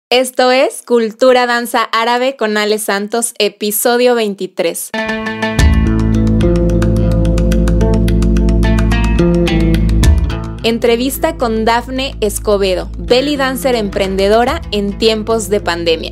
Esto es Cultura Danza Árabe con Ale Santos, episodio 23. Entrevista con Dafne Escobedo, belly dancer emprendedora en tiempos de pandemia.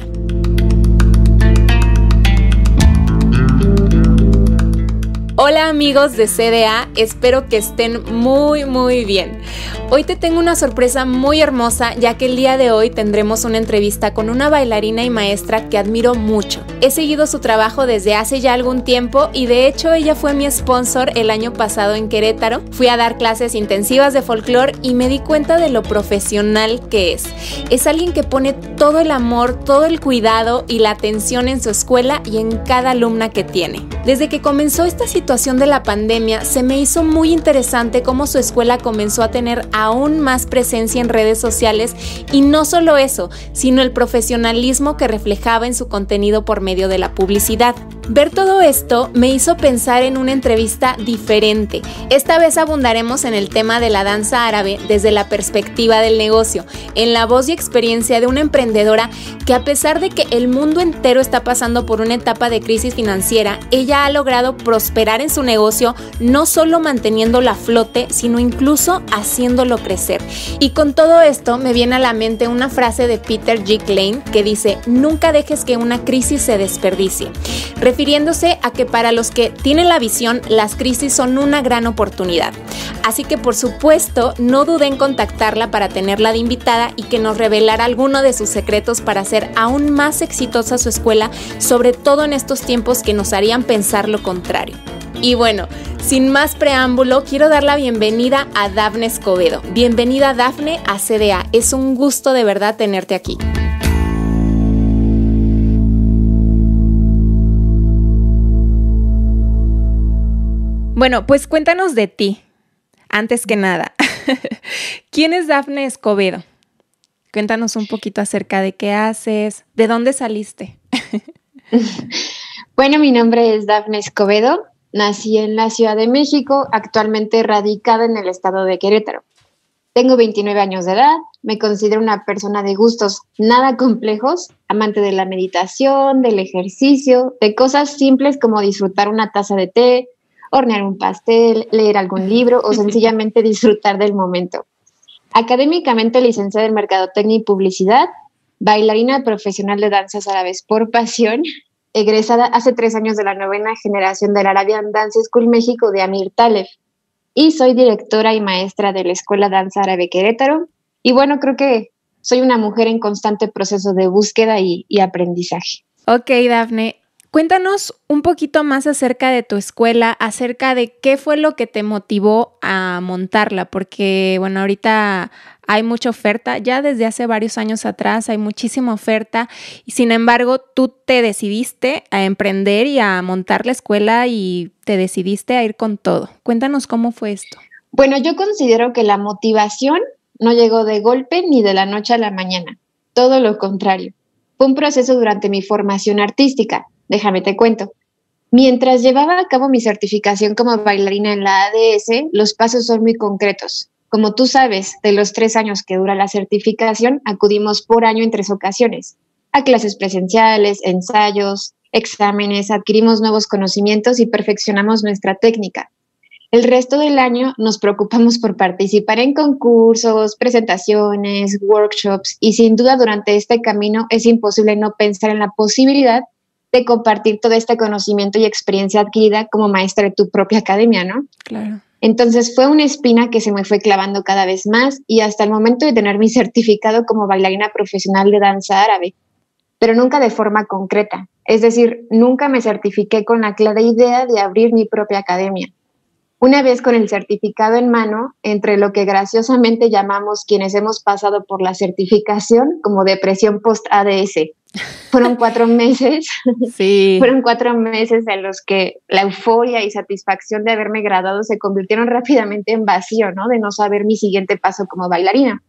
Hola amigos de CDA, espero que estén muy bien. Hoy te tengo una sorpresa muy hermosa, ya que el día de hoy tendremos una entrevista con una bailarina y maestra que admiro mucho. He seguido su trabajo desde hace ya algún tiempo y de hecho ella fue mi sponsor el año pasado en Querétaro. Fui a dar clases intensivas de folclore y me di cuenta de lo profesional que es. Es alguien que pone todo el amor, todo el cuidado y la atención en su escuela y en cada alumna que tiene. Desde que comenzó esta situación de la pandemia, se me hizo muy interesante cómo su escuela comenzó a tener aún más presencia en redes sociales y no solo eso, sino el profesionalismo que reflejaba en su contenido por medio de la publicidad. Ver todo esto me hizo pensar en una entrevista diferente. Esta vez abundaremos en el tema de la danza árabe desde la perspectiva del negocio, en la voz y experiencia de una emprendedora que a pesar de que el mundo entero está pasando por una etapa de crisis financiera, ella ha logrado prosperar en su negocio, no solo manteniéndolo a flote, sino incluso haciéndolo crecer. Y con todo esto me viene a la mente una frase de Peter G. Klein que dice: nunca dejes que una crisis se desperdicie, refiriéndose a que para los que tienen la visión, las crisis son una gran oportunidad. Así que por supuesto, no dudé en contactarla para tenerla de invitada y que nos revelara alguno de sus secretos para hacer aún más exitosa su escuela, sobre todo en estos tiempos que nos harían pensar lo contrario. Y bueno, sin más preámbulo, quiero dar la bienvenida a Dafne Escobedo. Bienvenida, Dafne, a CDA. Es un gusto de verdad tenerte aquí. Bueno, pues cuéntanos de ti, antes que nada. ¿Quién es Dafne Escobedo? Cuéntanos un poquito acerca de qué haces, de dónde saliste. Bueno, mi nombre es Dafne Escobedo. Nací en la Ciudad de México, actualmente radicada en el estado de Querétaro. Tengo 29 años de edad, me considero una persona de gustos nada complejos, amante de la meditación, del ejercicio, de cosas simples como disfrutar una taza de té, hornear un pastel, leer algún libro o sencillamente disfrutar del momento. Académicamente licenciada en Mercadotecnia y Publicidad, bailarina profesional de danzas árabes por pasión, egresada hace 3 años de la 9ª generación del Arabian Dance School México de Amir Taleb, y soy directora y maestra de la Escuela Danza Árabe Querétaro. Y bueno, creo que soy una mujer en constante proceso de búsqueda y aprendizaje. Ok, Dafne, cuéntanos un poquito más acerca de tu escuela, acerca de qué fue lo que te motivó a montarla, porque bueno, ahorita hay mucha oferta, ya desde hace varios años atrás hay muchísima oferta y sin embargo tú te decidiste a emprender y a montar la escuela y te decidiste a ir con todo. Cuéntanos cómo fue esto. Bueno, yo considero que la motivación no llegó de golpe ni de la noche a la mañana, todo lo contrario. Fue un proceso durante mi formación artística. Déjame te cuento. Mientras llevaba a cabo mi certificación como bailarina en la ADS, los pasos son muy concretos. Como tú sabes, de los 3 años que dura la certificación, acudimos por año en 3 ocasiones, a clases presenciales, ensayos, exámenes, adquirimos nuevos conocimientos y perfeccionamos nuestra técnica. El resto del año nos preocupamos por participar en concursos, presentaciones, workshops y sin duda durante este camino es imposible no pensar en la posibilidad de compartir todo este conocimiento y experiencia adquirida como maestra de tu propia academia, ¿no? Claro. Entonces fue una espina que se me fue clavando cada vez más y hasta el momento de tener mi certificado como bailarina profesional de danza árabe, pero nunca de forma concreta. Es decir, nunca me certifiqué con la clara idea de abrir mi propia academia. Una vez con el certificado en mano, entre lo que graciosamente llamamos quienes hemos pasado por la certificación como depresión post-ADS, fueron 4 meses, Sí. Fueron 4 meses en los que la euforia y satisfacción de haberme graduado se convirtieron rápidamente en vacío, ¿no? De no saber mi siguiente paso como bailarina.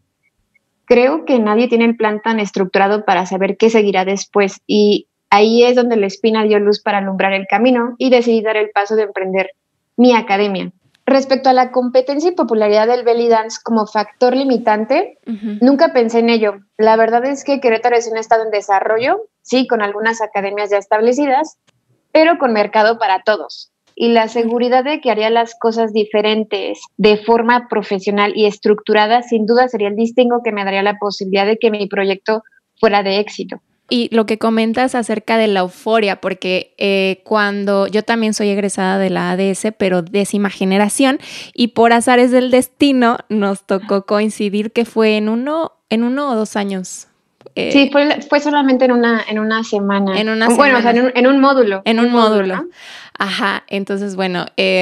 Creo que nadie tiene el plan tan estructurado para saber qué seguirá después y ahí es donde la espina dio luz para alumbrar el camino y decidí dar el paso de emprender mi academia. respecto a la competencia y popularidad del belly dance como factor limitante, nunca pensé en ello. La verdad es que Querétaro es un estado en desarrollo, sí, con algunas academias ya establecidas, pero con mercado para todos. Y la seguridad de que haría las cosas diferentes de forma profesional y estructurada, sin duda sería el distingo que me daría la posibilidad de que mi proyecto fuera de éxito. Y lo que comentas acerca de la euforia, porque cuando yo también soy egresada de la ADS, pero 10ª generación, y por azares del destino nos tocó coincidir que fue en uno o 2 años. Sí, fue solamente en una semana. En una semana. Bueno, o sea, en un módulo. En un módulo. ¿No? Ajá, entonces bueno,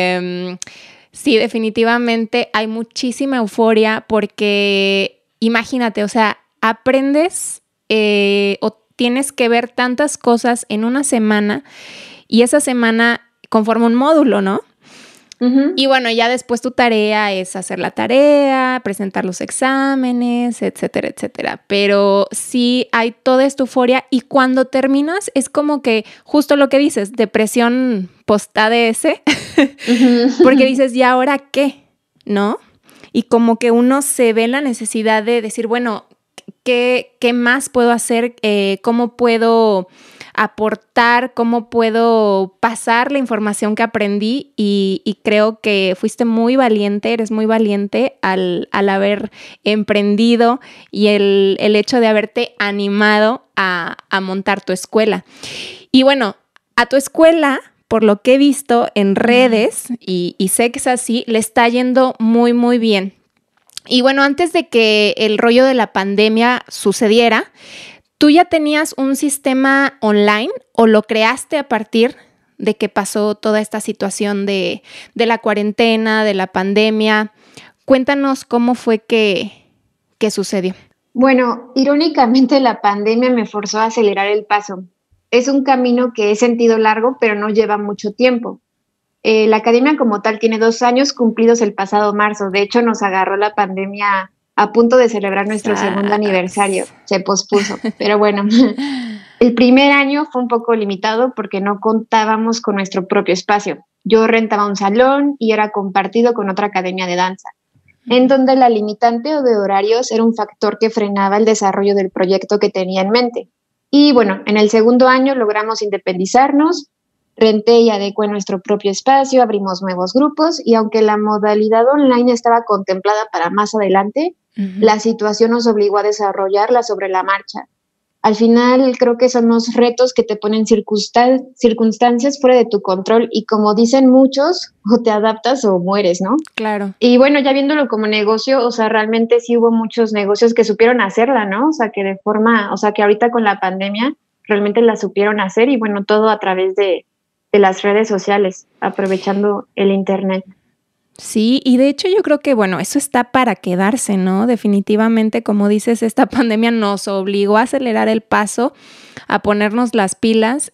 sí, definitivamente hay muchísima euforia porque imagínate, o sea, aprendes o tienes que ver tantas cosas en una semana y esa semana conforma un módulo, ¿no? Y bueno, ya después tu tarea es hacer la tarea, presentar los exámenes, etcétera, etcétera. Pero sí hay toda esta euforia y cuando terminas es como que justo lo que dices, depresión post-ADS, porque dices, ¿y ahora qué? ¿No? Y como que uno se ve la necesidad de decir, bueno, ¿qué más puedo hacer? ¿Cómo puedo aportar? ¿Cómo puedo pasar la información que aprendí? Y creo que fuiste muy valiente, eres muy valiente al haber emprendido y el hecho de haberte animado a montar tu escuela. Y bueno, a tu escuela, por lo que he visto en redes, y sé que es así, le está yendo muy, muy bien. Y bueno, antes de que el rollo de la pandemia sucediera, ¿tú ya tenías un sistema online o lo creaste a partir de que pasó toda esta situación de la cuarentena, de la pandemia? Cuéntanos cómo fue que sucedió. Bueno, irónicamente la pandemia me forzó a acelerar el paso. Es un camino que he sentido largo, pero no lleva mucho tiempo. La academia como tal tiene 2 años cumplidos el pasado marzo. De hecho, nos agarró la pandemia a punto de celebrar nuestro segundo aniversario. Se pospuso, pero bueno. El primer año fue un poco limitado porque no contábamos con nuestro propio espacio. Yo rentaba un salón y era compartido con otra academia de danza, en donde la limitante o de horarios era un factor que frenaba el desarrollo del proyecto que tenía en mente. Y bueno, en el segundo año logramos independizarnos, renté y adecué nuestro propio espacio, abrimos nuevos grupos y aunque la modalidad online estaba contemplada para más adelante, la situación nos obligó a desarrollarla sobre la marcha. Al final creo que son los retos que te ponen circunstancias fuera de tu control y como dicen muchos, o te adaptas o mueres, ¿no? Claro. Y bueno, ya viéndolo como negocio, o sea, realmente sí hubo muchos negocios que supieron hacerla, ¿no? O sea, que ahorita con la pandemia realmente la supieron hacer y bueno, todo a través de las redes sociales, aprovechando el internet. Sí, y de hecho yo creo que, bueno, eso está para quedarse, ¿no? Definitivamente, como dices, esta pandemia nos obligó a acelerar el paso, a ponernos las pilas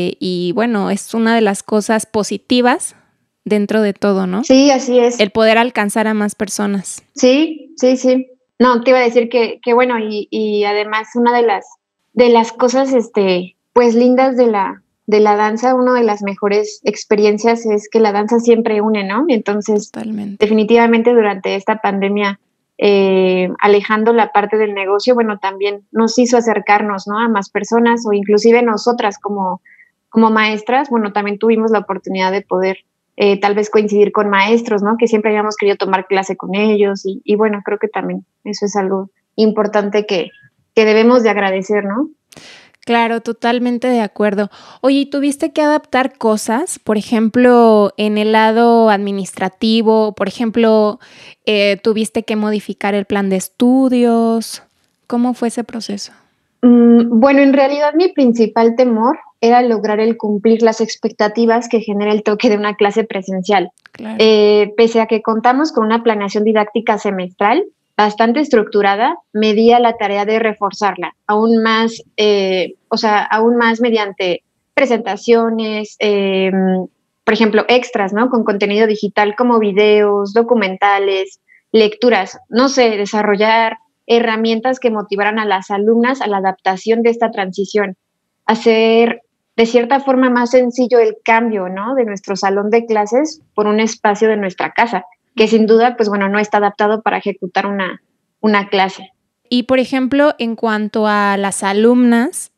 y, bueno, es una de las cosas positivas dentro de todo, ¿no? Sí, así es. El poder alcanzar a más personas. Sí. No, te iba a decir que bueno, y además una de las cosas, pues lindas de la danza, una de las mejores experiencias es que la danza siempre une, ¿no? Entonces, totalmente, definitivamente durante esta pandemia, alejando la parte del negocio, bueno, también nos hizo acercarnos, ¿no? A más personas o inclusive nosotras como maestras, bueno, también tuvimos la oportunidad de poder tal vez coincidir con maestros, ¿no? Que siempre habíamos querido tomar clase con ellos y bueno, creo que también eso es algo importante que debemos de agradecer, ¿no? Claro, totalmente de acuerdo. Oye, ¿y tuviste que adaptar cosas? Por ejemplo, en el lado administrativo, por ejemplo, ¿tuviste que modificar el plan de estudios? ¿Cómo fue ese proceso? Bueno, en realidad mi principal temor era lograr el cumplir las expectativas que genera el toque de una clase presencial. Claro. Pese a que contamos con una planeación didáctica semestral bastante estructurada, me di a la tarea de reforzarla aún más, aún más mediante presentaciones, por ejemplo, extras, ¿no? Con contenido digital como videos, documentales, lecturas, no sé, desarrollar herramientas que motivaran a las alumnas a la adaptación de esta transición, hacer de cierta forma más sencillo el cambio, ¿no? De nuestro salón de clases por un espacio de nuestra casa, que sin duda, pues bueno, no está adaptado para ejecutar una clase. Y por ejemplo, en cuanto a las alumnas,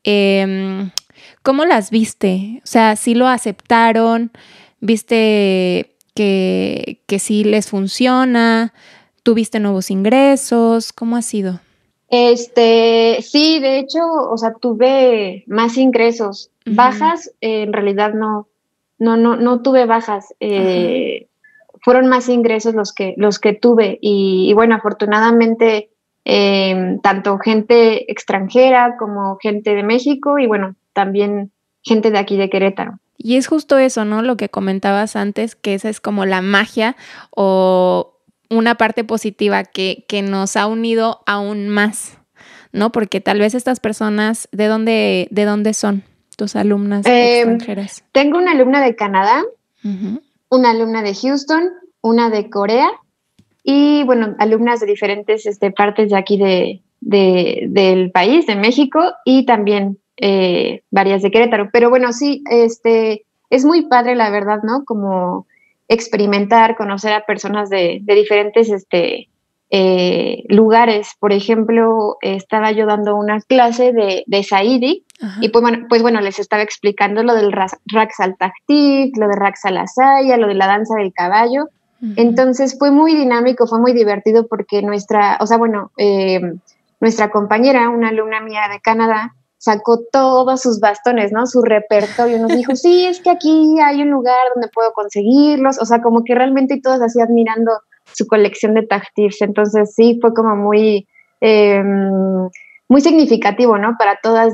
¿cómo las viste? O sea, ¿sí lo aceptaron? ¿Viste que sí les funciona? ¿Tuviste nuevos ingresos? ¿Cómo ha sido? Sí, de hecho, o sea, tuve más ingresos. Bajas, en realidad no tuve bajas. Fueron más ingresos los que tuve. Y bueno, afortunadamente, tanto gente extranjera como gente de México y bueno, también gente de aquí de Querétaro. Y es justo eso, ¿no? Lo que comentabas antes, que esa es como la magia o una parte positiva que nos ha unido aún más, ¿no? Porque tal vez estas personas, ¿de dónde son tus alumnas extranjeras? Tengo una alumna de Canadá, una alumna de Houston, una de Corea y, bueno, alumnas de diferentes partes de aquí del país, de México, y también varias de Querétaro. Pero bueno, sí, es muy padre, la verdad, ¿no? Como experimentar, conocer a personas de diferentes lugares. Por ejemplo, estaba yo dando una clase de Saidi. Y pues bueno, les estaba explicando lo del Raqs al Taktik, lo de Raqs a la Saya, lo de la danza del caballo. Entonces fue muy dinámico, fue muy divertido porque nuestra compañera, una alumna mía de Canadá, sacó todos sus bastones, ¿no? Su repertorio, nos dijo, sí, es que aquí hay un lugar donde puedo conseguirlos, o sea, como que realmente todos así admirando su colección de tactics. Entonces sí, fue como muy significativo, ¿no? Para todas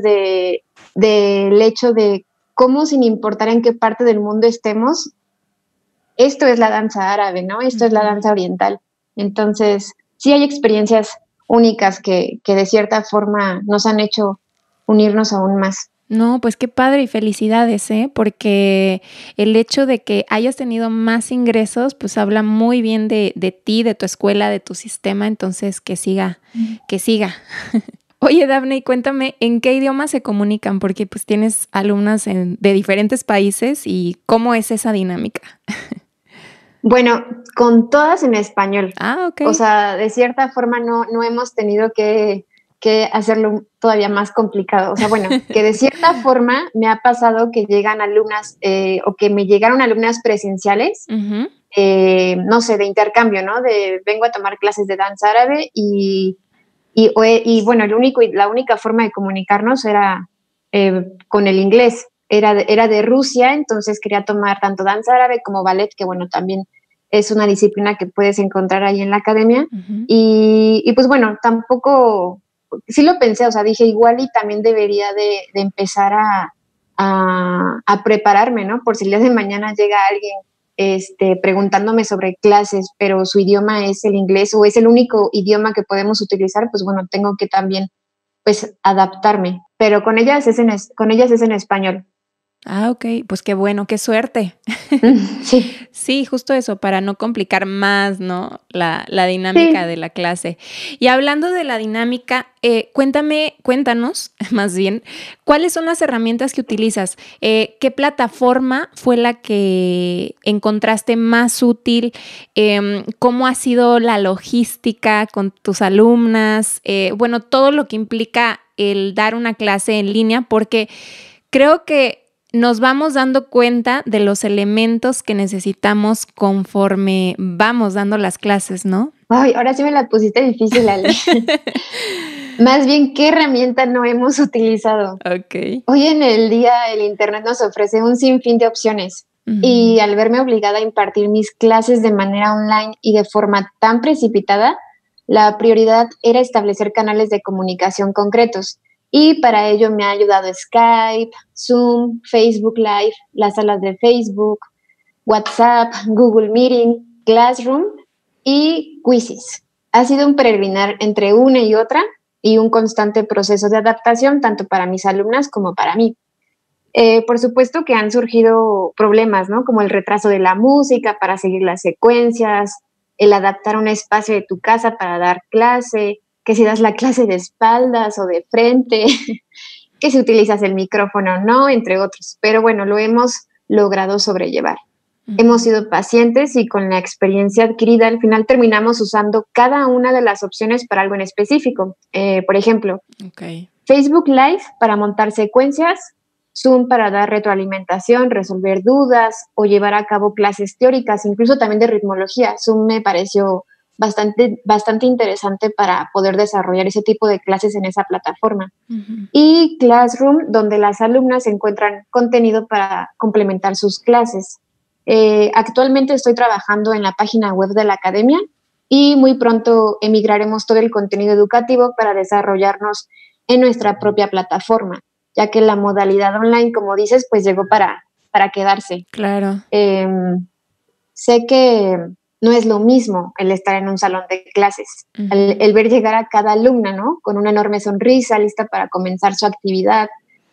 del hecho de cómo, sin importar en qué parte del mundo estemos, esto es la danza árabe, ¿no? Esto es la danza oriental. Entonces, sí hay experiencias únicas que de cierta forma nos han hecho unirnos aún más. No, pues qué padre y felicidades, porque el hecho de que hayas tenido más ingresos, pues habla muy bien de ti, de tu escuela, de tu sistema, entonces que siga, que siga. Oye, Dafne, cuéntame, ¿en qué idioma se comunican? Porque pues tienes alumnas de diferentes países y ¿cómo es esa dinámica? Bueno, con todas en español. Ah, ok. O sea, de cierta forma no hemos tenido que hacerlo todavía más complicado. O sea, bueno, que de cierta forma me ha pasado que llegan alumnas o que me llegaron alumnas presenciales, no sé, de intercambio, ¿no? Vengo a tomar clases de danza árabe y bueno, la única forma de comunicarnos era con el inglés. Era de Rusia, entonces quería tomar tanto danza árabe como ballet, que bueno, también es una disciplina que puedes encontrar ahí en la academia. Y pues bueno, tampoco, sí lo pensé, o sea, dije igual y también debería de empezar a prepararme, ¿no? Por si el día de mañana llega alguien preguntándome sobre clases, pero su idioma es el inglés o es el único idioma que podemos utilizar, pues bueno, tengo que también pues adaptarme, pero con ellas es en español. Ah, ok, pues qué bueno, qué suerte. Sí. Sí, justo eso, para no complicar más, ¿no? La dinámica de la clase. Y hablando de la dinámica, cuéntanos, más bien, ¿cuáles son las herramientas que utilizas? ¿Qué plataforma fue la que encontraste más útil? ¿Cómo ha sido la logística con tus alumnas? Bueno, todo lo que implica el dar una clase en línea, porque creo que nos vamos dando cuenta de los elementos que necesitamos conforme vamos dando las clases, ¿no? Ay, ahora sí me la pusiste difícil, Ale. Más bien, ¿qué herramienta no hemos utilizado? Ok. Hoy en el día el Internet nos ofrece un sinfín de opciones y al verme obligada a impartir mis clases de manera online y de forma tan precipitada, la prioridad era establecer canales de comunicación concretos. Y para ello me ha ayudado Skype, Zoom, Facebook Live, las salas de Facebook, WhatsApp, Google Meeting, Classroom y Quizzes. Ha sido un peregrinar entre una y otra y un constante proceso de adaptación tanto para mis alumnas como para mí. Por supuesto que han surgido problemas, ¿no? Como el retraso de la música para seguir las secuencias, el adaptar un espacio de tu casa para dar clase, que si das la clase de espaldas o de frente. que si utilizas el micrófono o no, entre otros. Pero bueno, lo hemos logrado sobrellevar. Hemos sido pacientes y con la experiencia adquirida al final terminamos usando cada una de las opciones para algo en específico. Por ejemplo, Facebook Live para montar secuencias, Zoom para dar retroalimentación, resolver dudas o llevar a cabo clases teóricas, incluso también de ritmología. Zoom me pareció bastante interesante para poder desarrollar ese tipo de clases en esa plataforma. Y Classroom, donde las alumnas encuentran contenido para complementar sus clases. Actualmente estoy trabajando en la página web de la academia y muy pronto emigraremos todo el contenido educativo para desarrollarnos en nuestra propia plataforma, ya que la modalidad online, como dices, pues llegó para quedarse. Claro. Sé que no es lo mismo el estar en un salón de clases, el ver llegar a cada alumna, ¿no? Con una enorme sonrisa, lista para comenzar su actividad,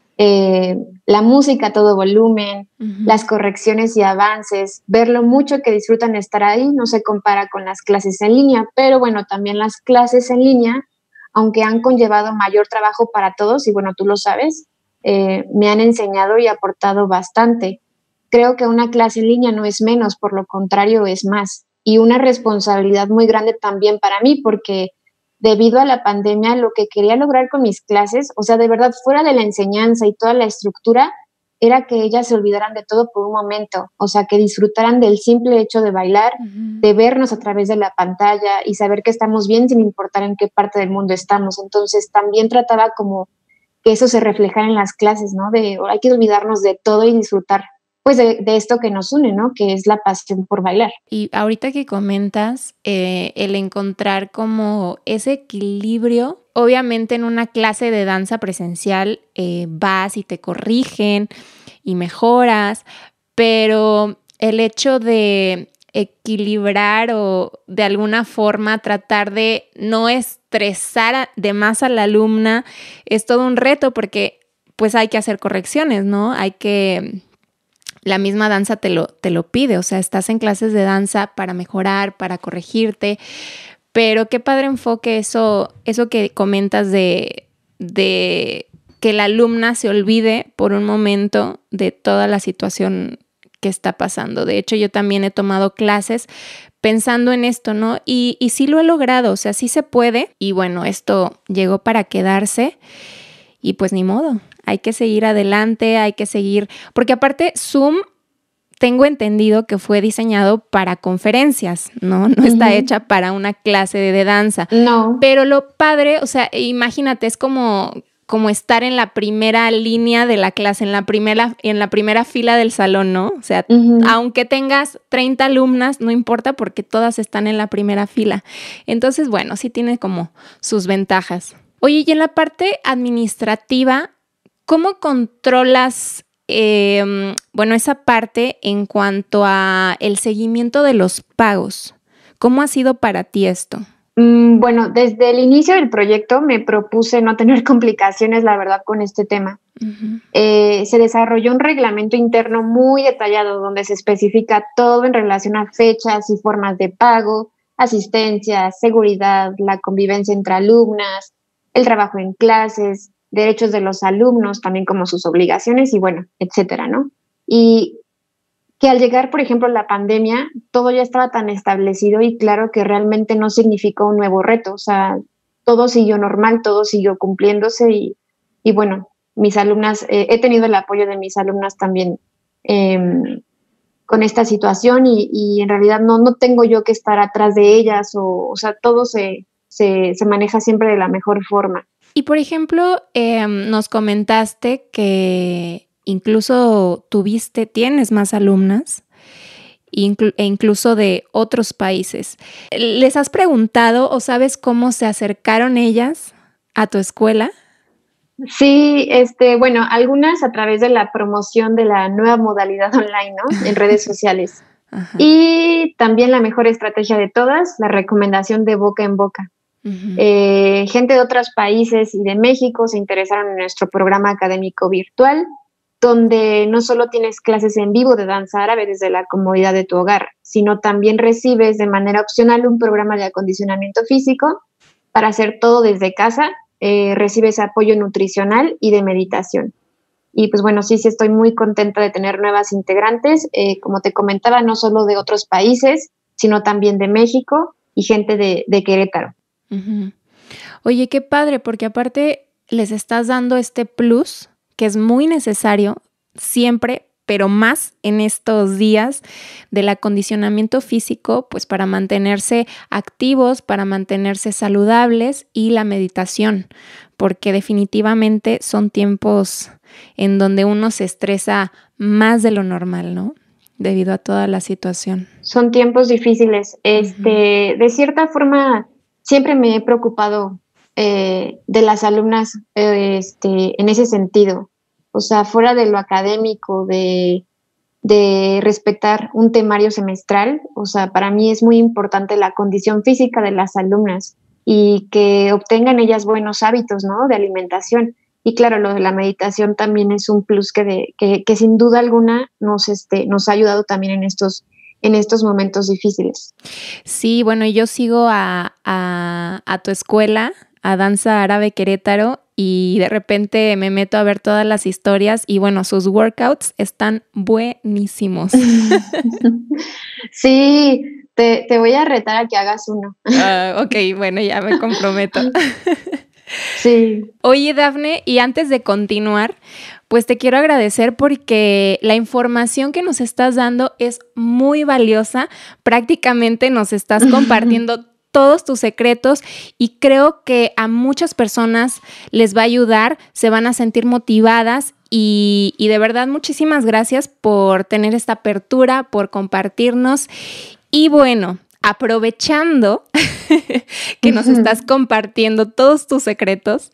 la música a todo volumen, las correcciones y avances, ver lo mucho que disfrutan estar ahí no se compara con las clases en línea, pero bueno, también las clases en línea, aunque han conllevado mayor trabajo para todos, y bueno, tú lo sabes, me han enseñado y aportado bastante. Creo que una clase en línea no es menos, por lo contrario es más, y una responsabilidad muy grande también para mí, porque debido a la pandemia, lo que quería lograr con mis clases, o sea, de verdad, fuera de la enseñanza y toda la estructura, era que ellas se olvidaran de todo por un momento, o sea, que disfrutaran del simple hecho de bailar, de vernos a través de la pantalla y saber que estamos bien sin importar en qué parte del mundo estamos. Entonces, también trataba como que eso se reflejara en las clases, ¿no? De hay que olvidarnos de todo y disfrutar pues de esto que nos une, ¿no? Que es la pasión por bailar. Y ahorita que comentas el encontrar como ese equilibrio, obviamente en una clase de danza presencial vas y te corrigen y mejoras, pero el hecho de equilibrar o de alguna forma tratar de no estresar de más a la alumna es todo un reto porque pues hay que hacer correcciones, ¿no? Hay que... La misma danza te lo pide, o sea, estás en clases de danza para mejorar, para corregirte, pero qué padre enfoque eso que comentas de que la alumna se olvide por un momento de toda la situación que está pasando. De hecho, yo también he tomado clases pensando en esto, ¿no? Y sí lo he logrado, o sea, sí se puede, y bueno, esto llegó para quedarse, y pues ni modo. Hay que seguir adelante, hay que seguir, porque aparte Zoom tengo entendido que fue diseñado para conferencias, ¿no? No está hecha para una clase de danza. No. Pero lo padre, o sea, imagínate, es como estar en la primera línea de la clase, en la primera fila del salón, ¿no? O sea, aunque tengas 30 alumnas, no importa porque todas están en la primera fila. Entonces, bueno, sí tiene como sus ventajas. Oye, y en la parte administrativa, ¿cómo controlas, esa parte en cuanto a el seguimiento de los pagos? ¿Cómo ha sido para ti esto? Bueno, desde el inicio del proyecto me propuse no tener complicaciones, la verdad, con este tema. Se desarrolló un reglamento interno muy detallado donde se especifica todo en relación a fechas y formas de pago, asistencia, seguridad, la convivencia entre alumnas, el trabajo en clases, derechos de los alumnos, también como sus obligaciones y bueno, etcétera, ¿no? Y que al llegar, por ejemplo, la pandemia, todo ya estaba tan establecido y claro que realmente no significó un nuevo reto, o sea, todo siguió normal, todo siguió cumpliéndose y bueno, mis alumnas, he tenido el apoyo de mis alumnas también con esta situación y en realidad no tengo yo que estar atrás de ellas o sea, todo se maneja siempre de la mejor forma. Y por ejemplo, nos comentaste que incluso tienes más alumnas e incluso de otros países. ¿Les has preguntado o sabes cómo se acercaron ellas a tu escuela? Sí, bueno, algunas a través de la promoción de la nueva modalidad online, ¿no? En redes sociales. Ajá. Y también la mejor estrategia de todas, la recomendación de boca en boca. Gente de otros países y de México se interesaron en nuestro programa académico virtual, donde no solo tienes clases en vivo de danza árabe desde la comodidad de tu hogar, sino también recibes de manera opcional un programa de acondicionamiento físico para hacer todo desde casa recibes apoyo nutricional y de meditación. Y pues bueno, sí estoy muy contenta de tener nuevas integrantes, como te comentaba, no solo de otros países, sino también de México y gente de Querétaro. Uh-huh. Oye, qué padre, porque aparte les estás dando este plus que es muy necesario siempre, pero más en estos días del acondicionamiento físico, pues para mantenerse activos, para mantenerse saludables, y la meditación, porque definitivamente son tiempos en donde uno se estresa más de lo normal, ¿no? Debido a toda la situación. Son tiempos difíciles. De cierta forma, siempre me he preocupado de las alumnas en ese sentido. O sea, fuera de lo académico, de respetar un temario semestral, o sea, para mí es muy importante la condición física de las alumnas y que obtengan ellas buenos hábitos, ¿no? De alimentación. Y claro, lo de la meditación también es un plus que sin duda alguna nos ha ayudado también en estos momentos difíciles. Sí, bueno, yo sigo a tu escuela, a Danza Árabe Querétaro, y de repente me meto a ver todas las historias y bueno, sus workouts están buenísimos. Sí, te voy a retar a que hagas uno. Ok, bueno, ya me comprometo. Sí. Oye, Dafne, y antes de continuar, pues te quiero agradecer porque la información que nos estás dando es muy valiosa. Prácticamente nos estás compartiendo todos tus secretos y creo que a muchas personas les va a ayudar, se van a sentir motivadas y de verdad muchísimas gracias por tener esta apertura, por compartirnos. Y bueno, aprovechando que nos estás compartiendo todos tus secretos,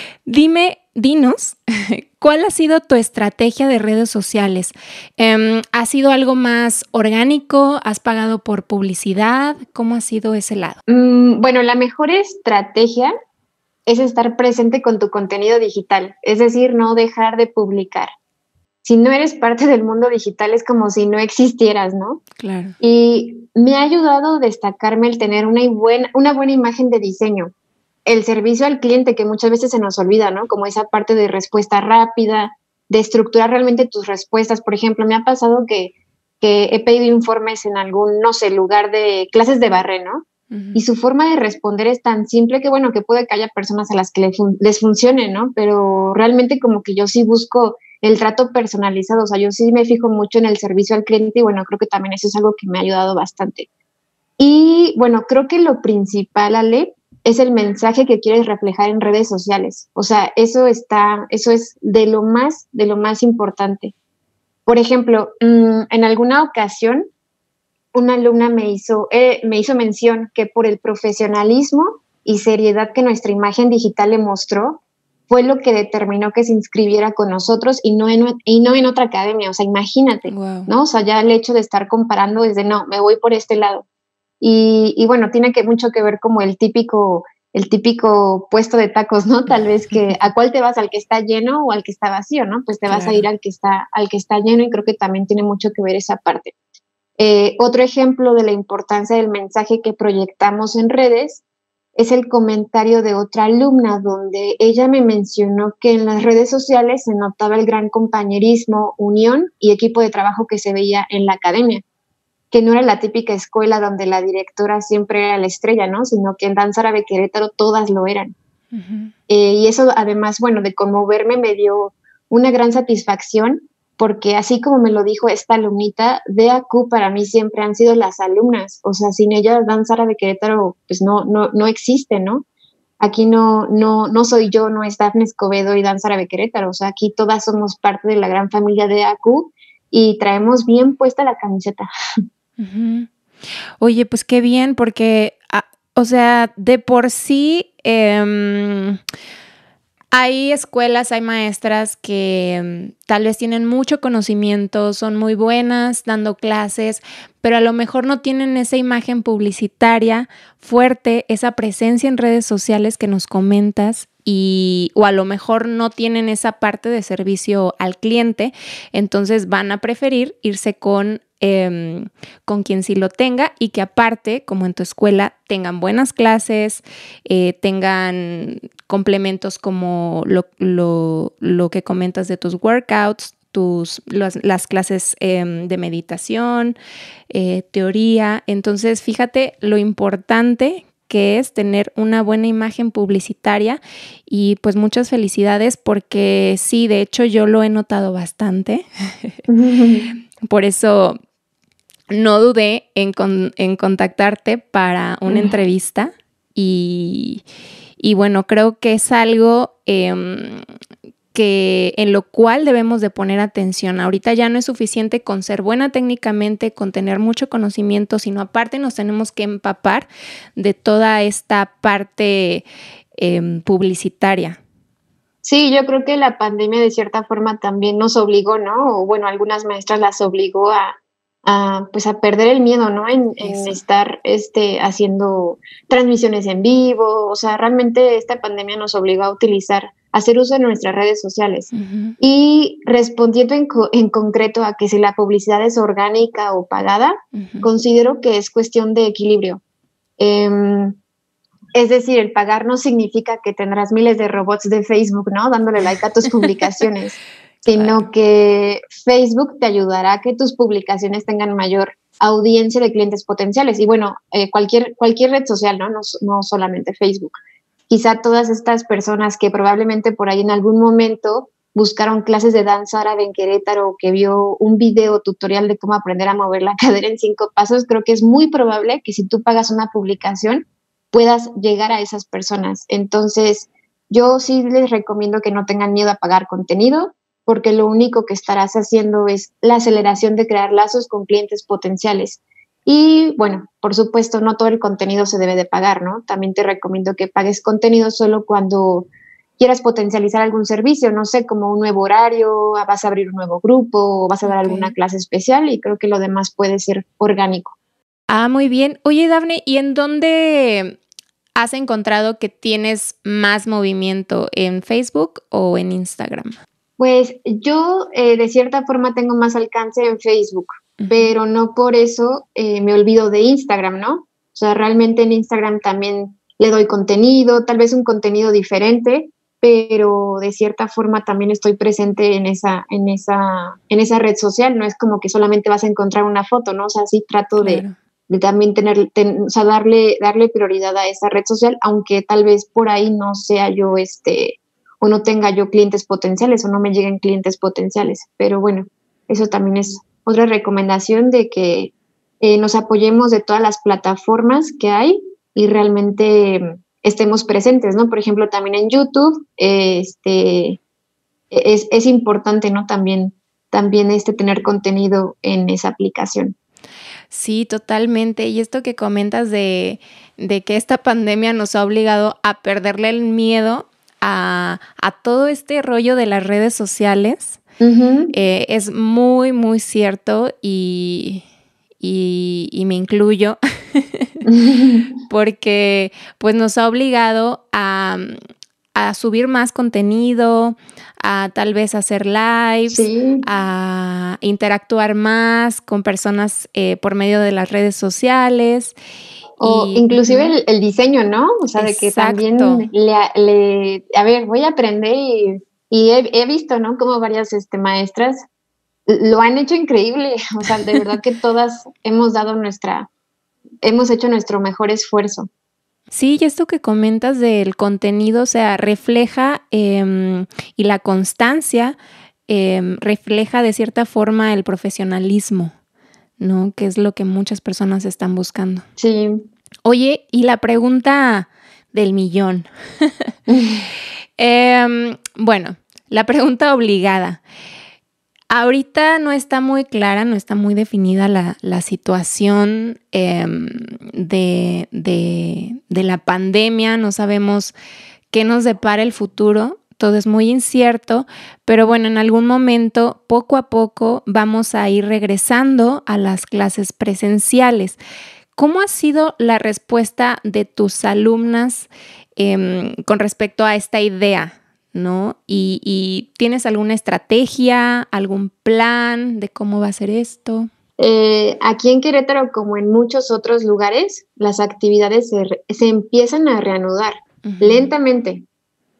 dinos, ¿cuál ha sido tu estrategia de redes sociales? ¿Ha sido algo más orgánico? ¿Has pagado por publicidad? ¿Cómo ha sido ese lado? Bueno, la mejor estrategia es estar presente con tu contenido digital, es decir, no dejar de publicar. Si no eres parte del mundo digital es como si no existieras, ¿no? Claro. Y me ha ayudado a destacarme el tener una buena imagen de diseño, el servicio al cliente que muchas veces se nos olvida, ¿no? Como esa parte de respuesta rápida, de estructurar realmente tus respuestas. Por ejemplo, me ha pasado que he pedido informes en algún, no sé, lugar de clases de barre, ¿no? Uh-huh. Y su forma de responder es tan simple que, bueno, que puede que haya personas a las que les funcione, ¿no? Pero realmente como que yo sí busco el trato personalizado, o sea, yo sí me fijo mucho en el servicio al cliente y bueno, creo que también eso es algo que me ha ayudado bastante. Y bueno, creo que lo principal, Ale, es el mensaje que quieres reflejar en redes sociales. O sea, eso es de lo más importante. Por ejemplo, en alguna ocasión, una alumna me hizo mención que por el profesionalismo y seriedad que nuestra imagen digital le mostró, fue lo que determinó que se inscribiera con nosotros y no en otra academia. O sea, imagínate, wow. ¿No? O sea, ya el hecho de estar comparando desde, no, me voy por este lado. Y bueno, tiene mucho que ver como el típico puesto de tacos, ¿no? Tal vez que ¿a cuál te vas? ¿Al que está lleno o al que está vacío, no? Pues te vas a ir al que está lleno y creo que también tiene mucho que ver esa parte. Otro ejemplo de la importancia del mensaje que proyectamos en redes es el comentario de otra alumna donde ella me mencionó que en las redes sociales se notaba el gran compañerismo, unión y equipo de trabajo que se veía en la academia, que no era la típica escuela donde la directora siempre era la estrella, ¿no? Sino que en Danza Árabe Querétaro todas lo eran. Uh-huh. Y eso además, bueno, de conmoverme me dio una gran satisfacción porque así como me lo dijo esta alumnita, DAQ para mí siempre han sido las alumnas, o sea, sin ellas Danza Árabe Querétaro pues no existe, ¿no? Aquí no soy yo, no es Dafne Escobedo y Danza Árabe Querétaro, o sea, aquí todas somos parte de la gran familia de DAQ y traemos bien puesta la camiseta. Uh-huh. Oye, pues qué bien, porque, o sea, de por sí hay escuelas, hay maestras que tal vez tienen mucho conocimiento, son muy buenas dando clases, pero a lo mejor no tienen esa imagen publicitaria fuerte, esa presencia en redes sociales que nos comentas, o a lo mejor no tienen esa parte de servicio al cliente, entonces van a preferir irse con quien sí lo tenga y que aparte, como en tu escuela, tengan buenas clases, tengan complementos como lo que comentas de tus workouts, las clases de meditación, teoría. Entonces, fíjate lo importante que es tener una buena imagen publicitaria y pues muchas felicidades porque sí, de hecho yo lo he notado bastante. Por eso no dudé en contactarte para una entrevista y bueno, creo que es algo que en lo cual debemos de poner atención. Ahorita ya no es suficiente con ser buena técnicamente, con tener mucho conocimiento, sino aparte nos tenemos que empapar de toda esta parte publicitaria. Sí, yo creo que la pandemia de cierta forma también nos obligó, ¿no? O bueno, algunas maestras las obligó pues a perder el miedo, ¿no? En estar haciendo transmisiones en vivo. O sea, realmente esta pandemia nos obligó a hacer uso de nuestras redes sociales. Uh-huh. Y respondiendo en concreto a que si la publicidad es orgánica o pagada, uh-huh, considero que es cuestión de equilibrio. Es decir, el pagar no significa que tendrás miles de robots de Facebook, ¿no? Dándole like a tus publicaciones, sino que Facebook te ayudará a que tus publicaciones tengan mayor audiencia de clientes potenciales. Y bueno, cualquier red social, ¿no? No solamente Facebook. Quizá todas estas personas que probablemente por ahí en algún momento buscaron clases de danza árabe en Querétaro, que vio un video tutorial de cómo aprender a mover la cadera en 5 pasos, creo que es muy probable que si tú pagas una publicación puedas llegar a esas personas. Entonces, yo sí les recomiendo que no tengan miedo a pagar contenido, porque lo único que estarás haciendo es la aceleración de crear lazos con clientes potenciales. Y bueno, por supuesto, no todo el contenido se debe de pagar, ¿no? También te recomiendo que pagues contenido solo cuando quieras potencializar algún servicio, no sé, como un nuevo horario, vas a abrir un nuevo grupo, o vas a dar alguna clase especial, y creo que lo demás puede ser orgánico. Ah, muy bien. Oye, Dafne, ¿y en dónde has encontrado que tienes más movimiento, en Facebook o en Instagram? Pues yo de cierta forma tengo más alcance en Facebook, uh-huh, pero no por eso me olvido de Instagram, ¿no? O sea, realmente en Instagram también le doy contenido, tal vez un contenido diferente, pero de cierta forma también estoy presente en esa red social. No es como que solamente vas a encontrar una foto, ¿no? O sea, sí trato de también o sea, darle prioridad a esa red social, aunque tal vez por ahí no sea yo o no tenga yo clientes potenciales o no me lleguen clientes potenciales. Pero bueno, eso también es otra recomendación de que nos apoyemos de todas las plataformas que hay y realmente estemos presentes, ¿no? Por ejemplo, también en YouTube es importante, ¿no? También tener contenido en esa aplicación. Sí, totalmente. Y esto que comentas de que esta pandemia nos ha obligado a perderle el miedo a todo este rollo de las redes sociales, uh-huh, es muy, muy cierto y me incluyo porque pues nos ha obligado a subir más contenido, a tal vez hacer lives, sí, a interactuar más con personas por medio de las redes sociales. O inclusive el diseño, ¿no? O sea, exacto, de que también a ver, voy a aprender y he visto, ¿no? Como varias maestras lo han hecho increíble. O sea, de verdad que todas hemos hecho nuestro mejor esfuerzo. Sí, y esto que comentas del contenido, o sea, refleja y la constancia refleja de cierta forma el profesionalismo, ¿no? Que es lo que muchas personas están buscando. Sí. Oye, y la pregunta del millón. Bueno, la pregunta obligada. Ahorita no está muy clara, no está muy definida la situación de la pandemia. No sabemos qué nos depara el futuro. Todo es muy incierto, pero bueno, en algún momento, poco a poco, vamos a ir regresando a las clases presenciales. ¿Cómo ha sido la respuesta de tus alumnas con respecto a esta idea, ¿no? ¿Y tienes alguna estrategia, algún plan de cómo va a ser esto? Aquí en Querétaro, como en muchos otros lugares, las actividades se empiezan a reanudar, uh-huh, lentamente,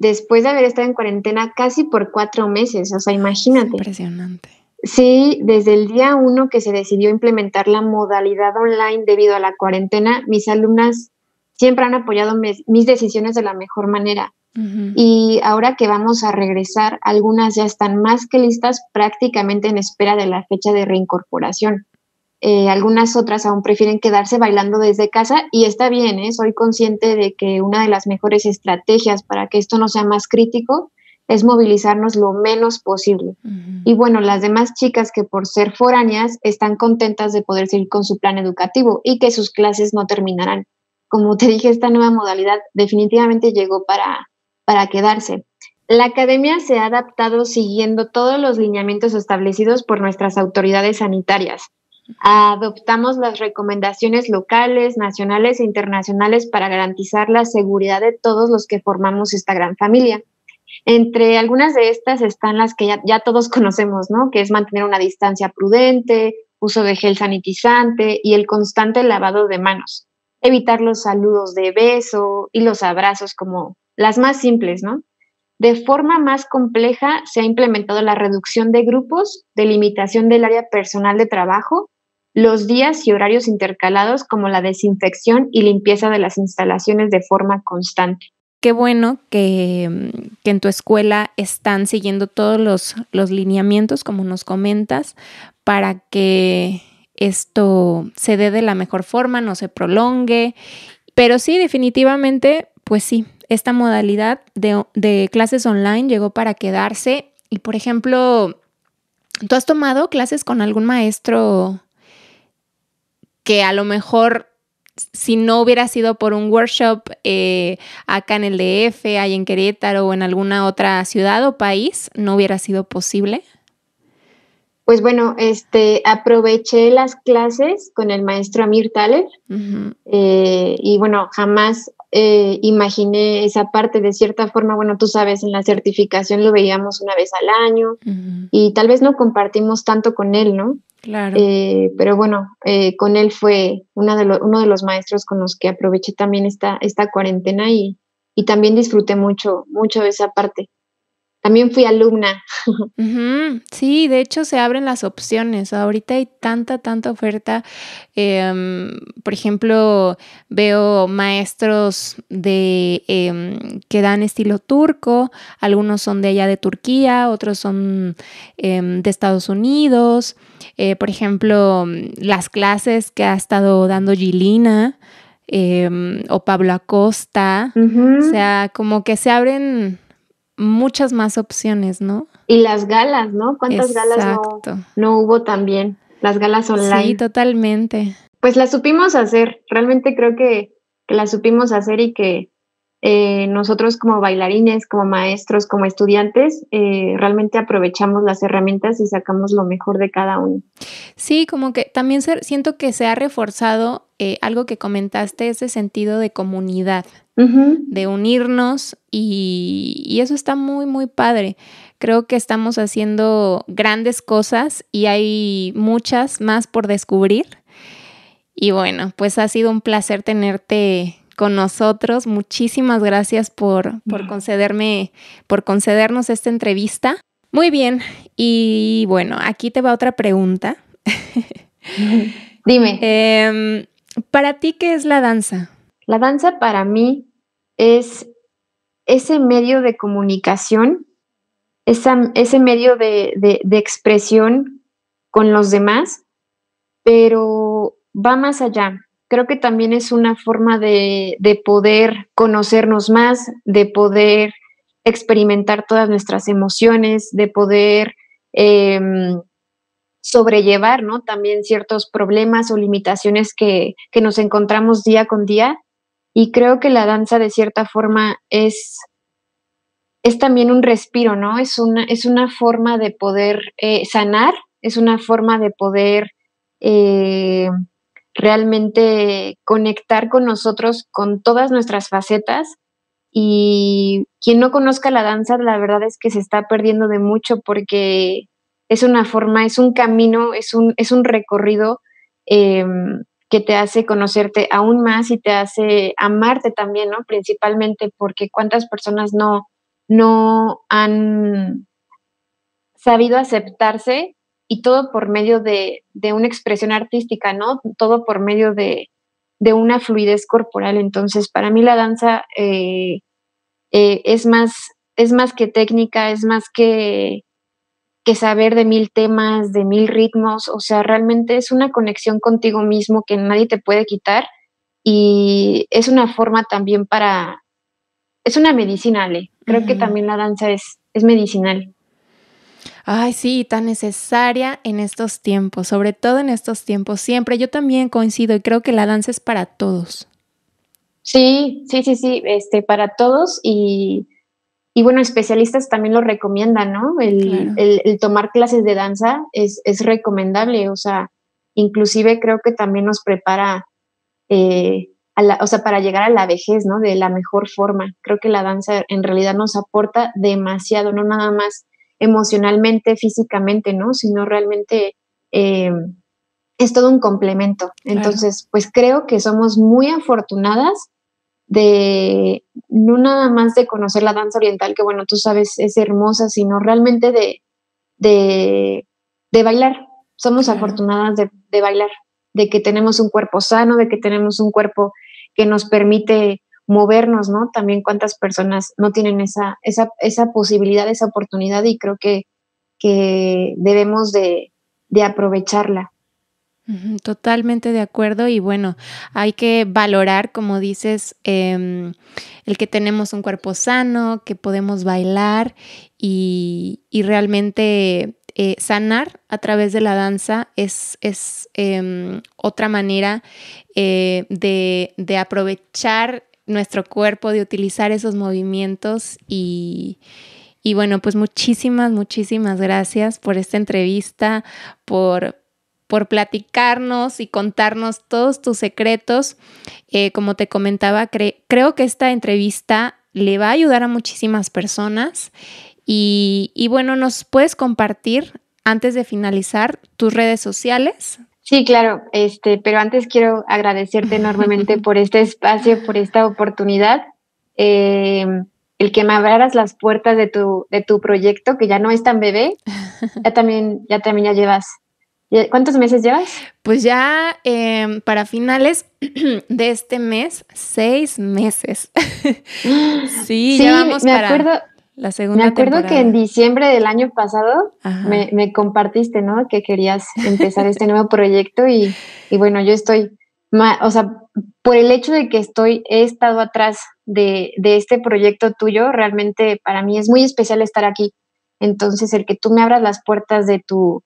después de haber estado en cuarentena casi por 4 meses, o sea, imagínate. Es impresionante. Sí, desde el día 1 que se decidió implementar la modalidad online debido a la cuarentena, mis alumnas siempre han apoyado mis decisiones de la mejor manera. Uh-huh. Y ahora que vamos a regresar, algunas ya están más que listas, prácticamente en espera de la fecha de reincorporación. Algunas otras aún prefieren quedarse bailando desde casa y está bien, soy consciente de que una de las mejores estrategias para que esto no sea más crítico es movilizarnos lo menos posible. Uh-huh. Y bueno, las demás chicas que por ser foráneas están contentas de poder seguir con su plan educativo y que sus clases no terminarán. Como te dije, esta nueva modalidad definitivamente llegó para quedarse. La academia se ha adaptado siguiendo todos los lineamientos establecidos por nuestras autoridades sanitarias. Adoptamos las recomendaciones locales, nacionales e internacionales para garantizar la seguridad de todos los que formamos esta gran familia. Entre algunas de estas están las que ya todos conocemos, ¿no? Que es mantener una distancia prudente, uso de gel sanitizante y el constante lavado de manos. Evitar los saludos de beso y los abrazos como las más simples, ¿no? De forma más compleja se ha implementado la reducción de grupos, delimitación del área personal de trabajo, los días y horarios intercalados como la desinfección y limpieza de las instalaciones de forma constante. Qué bueno que en tu escuela están siguiendo todos los lineamientos, como nos comentas, para que esto se dé de la mejor forma, no se prolongue. Pero sí, definitivamente, pues sí, esta modalidad de clases online llegó para quedarse. Y, por ejemplo, ¿tú has tomado clases con algún maestro que a lo mejor, si no hubiera sido por un workshop acá en el DF, ahí en Querétaro o en alguna otra ciudad o país, no hubiera sido posible? Pues bueno, aproveché las clases con el maestro Amir Thaler. Uh-huh. Y bueno, jamás imaginé esa parte. De cierta forma, bueno, tú sabes, en la certificación lo veíamos una vez al año. Uh-huh. Y tal vez no compartimos tanto con él, ¿no? Claro. Pero bueno, con él fue uno de los maestros con los que aproveché también esta cuarentena y también disfruté mucho de esa parte. También fui alumna. Uh-huh. Sí, de hecho se abren las opciones. Ahorita hay tanta oferta. Por ejemplo, veo maestros que dan estilo turco. Algunos son de allá de Turquía, otros son de Estados Unidos. Por ejemplo, las clases que ha estado dando Gilina o Pablo Acosta. Uh-huh. O sea, como que se abren muchas más opciones, ¿no? Y las galas, ¿no? ¿Cuántas Exacto. galas no hubo también? Las galas online. Sí, totalmente. Pues las supimos hacer. Realmente creo que las supimos hacer y que nosotros como bailarines, como maestros, como estudiantes, realmente aprovechamos las herramientas y sacamos lo mejor de cada uno. Sí, como que también siento que se ha reforzado algo que comentaste, ese sentido de comunidad, uh-huh. de unirnos y eso está muy, muy padre. Creo que estamos haciendo grandes cosas y hay muchas más por descubrir. Y bueno, pues ha sido un placer tenerte con nosotros. Muchísimas gracias por concedernos esta entrevista. Muy bien, y bueno, aquí te va otra pregunta. Dime. ¿Para ti qué es la danza? La danza para mí es ese medio de comunicación, ese medio de expresión con los demás, pero va más allá. Creo que también es una forma de poder conocernos más, de poder experimentar todas nuestras emociones, de poder sobrellevar, ¿no? También ciertos problemas o limitaciones que nos encontramos día con día. Y creo que la danza de cierta forma es también un respiro, ¿no? Es una forma de poder sanar, es una forma de poder realmente conectar con nosotros, con todas nuestras facetas. Y quien no conozca la danza, la verdad es que se está perdiendo de mucho porque es una forma, es un camino, es un recorrido que te hace conocerte aún más y te hace amarte también, ¿no? Principalmente porque cuántas personas no no han sabido aceptarse, y todo por medio de una expresión artística, ¿no? Todo por medio de una fluidez corporal. Entonces, para mí la danza es más que técnica, es más que saber de 1000 temas, de 1000 ritmos. O sea, realmente es una conexión contigo mismo que nadie te puede quitar, y es una forma también es una medicina, Ale. Creo que también la danza es medicinal. Ay, sí, tan necesaria en estos tiempos, sobre todo en estos tiempos, siempre. Yo también coincido y creo que la danza es para todos. Sí, para todos, y bueno, especialistas también lo recomiendan, ¿no? Claro. El tomar clases de danza es recomendable, o sea, inclusive creo que también nos prepara para llegar a la vejez, ¿no? De la mejor forma. Creo que la danza en realidad nos aporta demasiado, no nada más emocionalmente, físicamente, ¿no? Sino realmente es todo un complemento. Entonces, pues creo que somos muy afortunadas de no nada más de conocer la danza oriental, que bueno, tú sabes, es hermosa, sino realmente de bailar. Somos afortunadas de bailar, de que tenemos un cuerpo sano, de que tenemos un cuerpo que nos permite movernos, ¿no? También cuántas personas no tienen esa posibilidad, esa oportunidad, y creo que debemos de aprovecharla. Totalmente de acuerdo, y bueno, hay que valorar, como dices, el que tenemos un cuerpo sano, que podemos bailar y realmente sanar a través de la danza es otra manera de aprovechar nuestro cuerpo, de utilizar esos movimientos y bueno, pues muchísimas gracias por esta entrevista, por platicarnos y contarnos todos tus secretos. Como te comentaba, creo que esta entrevista le va a ayudar a muchísimas personas y bueno, ¿nos puedes compartir, antes de finalizar, tus redes sociales? Sí, claro, pero antes quiero agradecerte enormemente por este espacio, por esta oportunidad, el que me abrieras las puertas de tu proyecto, que ya no es tan bebé, ya también ya llevas. ¿Cuántos meses llevas? Pues ya para finales de este mes, 6 meses. Sí, ya vamos para la segunda temporada. Me acuerdo que en diciembre del año pasado me compartiste, ¿no? Que querías empezar este nuevo proyecto, y bueno, yo estoy, o sea, por el hecho de que he estado atrás de este proyecto tuyo, realmente para mí es muy especial estar aquí. Entonces, el que tú me abras las puertas de tu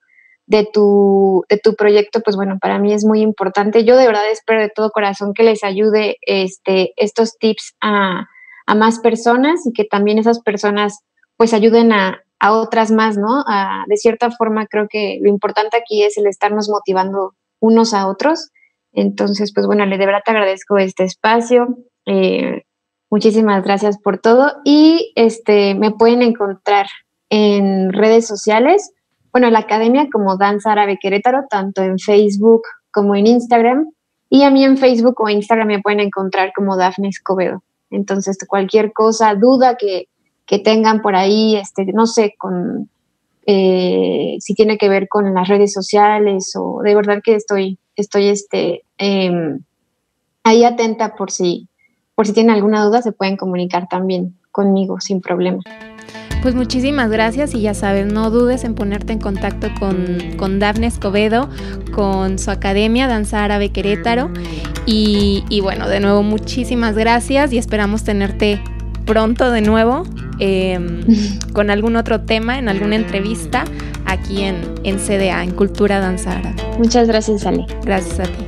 proyecto, pues bueno, para mí es muy importante. Yo de verdad espero de todo corazón que les ayude estos tips a más personas, y que también esas personas pues ayuden a otras más, ¿no? De cierta forma, creo que lo importante aquí es el estarnos motivando unos a otros. Entonces, pues bueno, de verdad te agradezco este espacio. Muchísimas gracias por todo, y me pueden encontrar en redes sociales. Bueno, la academia como Danza Árabe Querétaro, tanto en Facebook como en Instagram. Y a mí en Facebook o Instagram me pueden encontrar como Dafne Escobedo. Entonces, cualquier cosa, duda que tengan por ahí, no sé, si tiene que ver con las redes sociales, o de verdad que estoy ahí atenta por si tienen alguna duda, se pueden comunicar también conmigo sin problema. Pues muchísimas gracias, y ya sabes, no dudes en ponerte en contacto con Dafne Escobedo, con su academia Danza Árabe Querétaro, y bueno, de nuevo muchísimas gracias, y esperamos tenerte pronto de nuevo con algún otro tema, en alguna entrevista aquí en CDA, en Cultura Danza Árabe. Muchas gracias, Ale. Gracias a ti.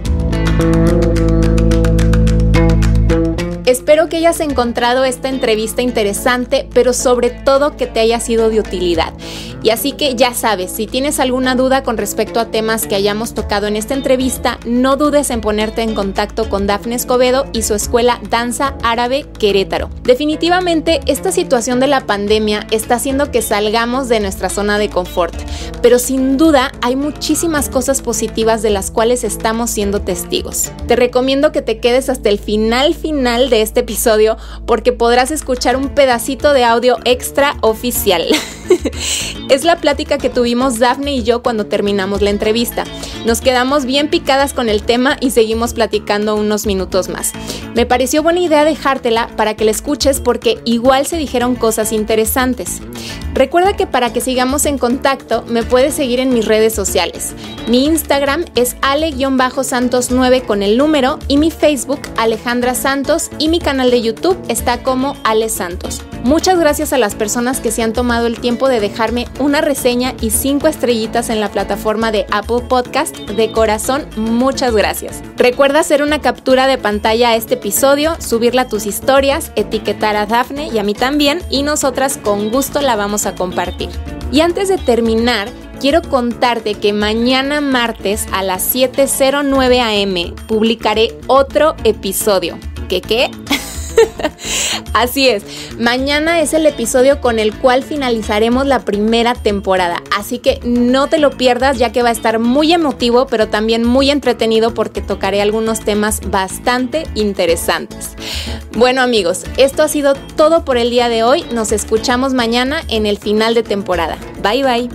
Espero que hayas encontrado esta entrevista interesante, pero sobre todo que te haya sido de utilidad. Y así que ya sabes, si tienes alguna duda con respecto a temas que hayamos tocado en esta entrevista, no dudes en ponerte en contacto con Dafne Escobedo y su escuela Danza Árabe Querétaro. Definitivamente, esta situación de la pandemia está haciendo que salgamos de nuestra zona de confort, pero sin duda hay muchísimas cosas positivas de las cuales estamos siendo testigos. Te recomiendo que te quedes hasta el final de este episodio porque podrás escuchar un pedacito de audio extra oficial. Es la plática que tuvimos Dafne y yo cuando terminamos la entrevista. Nos quedamos bien picadas con el tema y seguimos platicando unos minutos más. Me pareció buena idea dejártela para que la escuches porque igual se dijeron cosas interesantes. Recuerda que para que sigamos en contacto me puedes seguir en mis redes sociales. Mi Instagram es ale-santos9 con el número y mi Facebook Alejandra Santos y mi canal de YouTube está como Ale Santos. Muchas gracias a las personas que se han tomado el tiempo de dejarme una reseña y 5 estrellitas en la plataforma de Apple Podcast. De corazón, muchas gracias. Recuerda hacer una captura de pantalla a este episodio, subirla a tus historias, etiquetar a Dafne y a mí también y nosotras con gusto la vamos a compartir. Y antes de terminar, quiero contarte que mañana martes a las 7:09 a.m. publicaré otro episodio. ¿Qué? Así es, mañana es el episodio con el cual finalizaremos la primera temporada, así que no te lo pierdas ya que va a estar muy emotivo, pero también muy entretenido porque tocaré algunos temas bastante interesantes. Bueno amigos, esto ha sido todo por el día de hoy, nos escuchamos mañana en el final de temporada. Bye bye.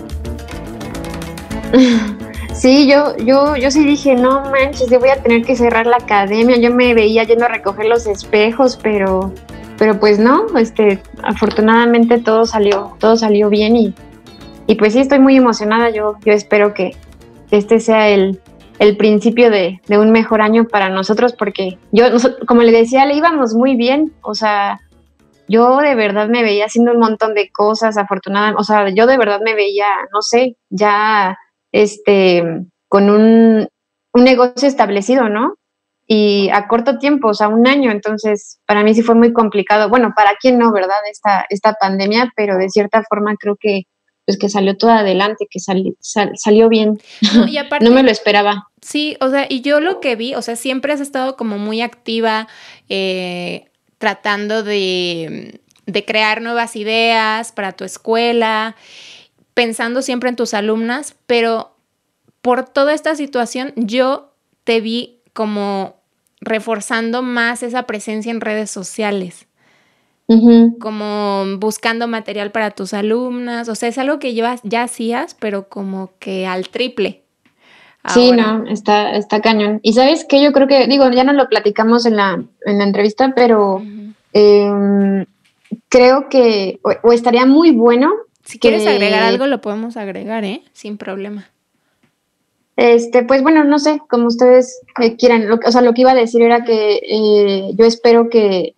Sí, yo sí dije, no manches, yo voy a tener que cerrar la academia. Yo me veía yendo a recoger los espejos, pero pues no, afortunadamente todo salió bien y pues sí, estoy muy emocionada. Yo espero que este sea el principio de un mejor año para nosotros, porque como le decía, le íbamos muy bien, o sea, yo de verdad me veía haciendo un montón de cosas, afortunadamente, o sea, yo de verdad me veía, no sé, ya con un negocio establecido, ¿no? Y a corto tiempo, o sea, un año, entonces para mí sí fue muy complicado. Bueno, para quién no, ¿verdad? Esta pandemia, pero de cierta forma creo que pues que salió todo adelante, que salió bien. No, y aparte, no me lo esperaba. Sí, o sea, y yo lo que vi, o sea, siempre has estado como muy activa, tratando de crear nuevas ideas para tu escuela, pensando siempre en tus alumnas, pero por toda esta situación yo te vi como reforzando más esa presencia en redes sociales, como buscando material para tus alumnas, o sea, es algo que ya hacías, pero como que al triple. Sí, no, está cañón. Y ¿sabes qué? Yo creo que, ya no lo platicamos en la entrevista, pero creo que o estaría muy bueno. Si quieres agregar algo, lo podemos agregar, sin problema. Pues bueno, no sé, como ustedes quieran. Lo que iba a decir era que yo espero que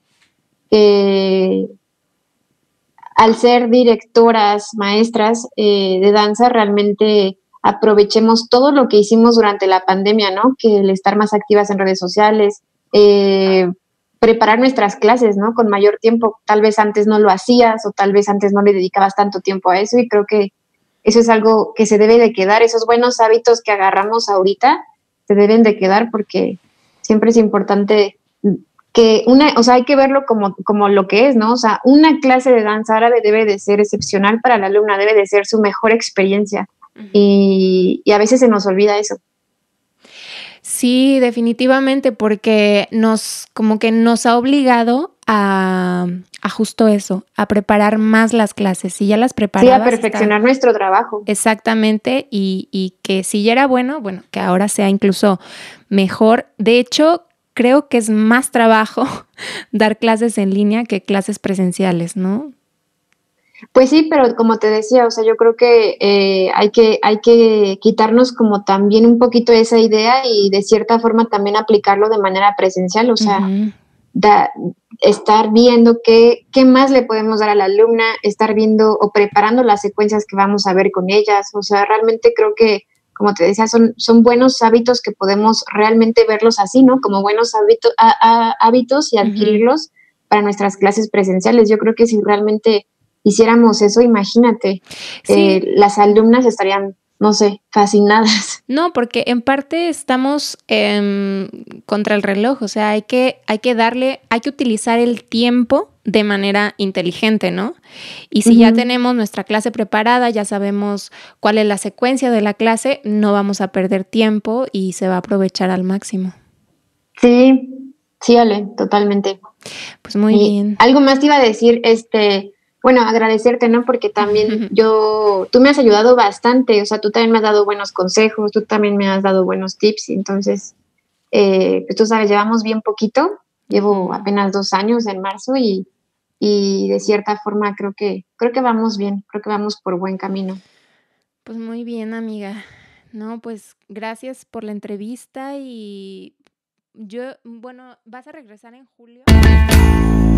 al ser directoras, maestras de danza, realmente aprovechemos todo lo que hicimos durante la pandemia, ¿no? Que el estar más activas en redes sociales, preparar nuestras clases, ¿no? Con mayor tiempo. Tal vez antes no lo hacías o tal vez antes no le dedicabas tanto tiempo a eso y creo que eso es algo que se debe de quedar. Esos buenos hábitos que agarramos ahorita se deben de quedar porque siempre es importante que hay que verlo como lo que es, ¿no? O sea, una clase de danza árabe debe de ser excepcional para la alumna, debe de ser su mejor experiencia. Y a veces se nos olvida eso. Sí, definitivamente, porque como que nos ha obligado a justo eso, a preparar más las clases. Si ya las preparabas. Sí, a perfeccionar nuestro trabajo. Exactamente, y que si ya era bueno, que ahora sea incluso mejor. De hecho, creo que es más trabajo dar clases en línea que clases presenciales, ¿no? Pues sí, pero como te decía, o sea, yo creo que hay que quitarnos como también un poquito esa idea y de cierta forma también aplicarlo de manera presencial, o sea, estar viendo qué más le podemos dar a la alumna, estar viendo o preparando las secuencias que vamos a ver con ellas, o sea, realmente creo que, como te decía, son buenos hábitos que podemos realmente verlos así, ¿no? Como buenos hábitos y adquirirlos para nuestras clases presenciales. Yo creo que si realmente hiciéramos eso, imagínate, sí. Las alumnas estarían, no sé, fascinadas. No, porque en parte estamos contra el reloj, o sea, hay que utilizar el tiempo de manera inteligente, ¿no? Y si ya tenemos nuestra clase preparada, ya sabemos cuál es la secuencia de la clase, no vamos a perder tiempo y se va a aprovechar al máximo. Sí, sí, Ale, totalmente. Pues muy bien. Algo más te iba a decir, bueno, agradecerte, ¿no? Porque también tú me has ayudado bastante, o sea, tú también me has dado buenos consejos, tú también me has dado buenos tips, entonces, pues tú sabes, llevamos bien poquito, llevo apenas 2 años en marzo y de cierta forma creo que vamos bien, creo que vamos por buen camino. Pues muy bien, amiga. No, pues gracias por la entrevista y bueno, ¿vas a regresar en julio?